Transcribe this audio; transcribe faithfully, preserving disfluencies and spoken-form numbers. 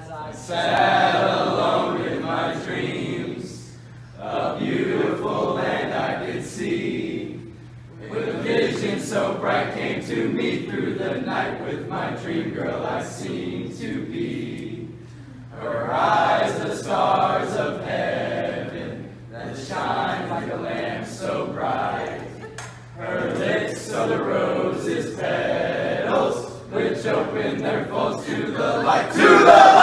as I sat alone in my dreams. A beautiful land I did see, with a vision so bright came to me through the night. With my dream girl I seemed to be. Her eyes the stars of heaven that shine like a lamp so bright. Her lips are the roses petals which open their folds to the light, to the